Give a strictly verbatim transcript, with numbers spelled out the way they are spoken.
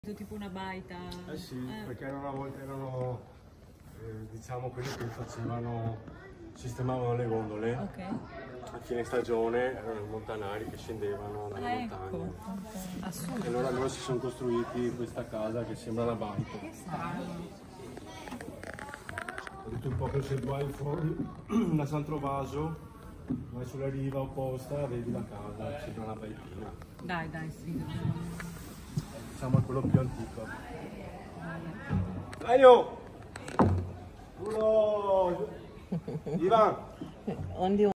Tipo una baita. Eh sì, eh. perché una volta erano eh, diciamo quelli che facevano, sistemavano le gondole. Ok. A fine stagione erano i montanari che scendevano dalla Ah, montagna. ecco. Okay. Assurdo. E allora loro si sono costruiti questa casa che sembra una baita. Che strano. Ho detto un po' che se vai fuori da San Trovaso, vai sulla riva opposta, vedi la casa, sembra una baitina. Dai, dai, sì. Siamo a quello più antico. Aio! Uno! Ivan!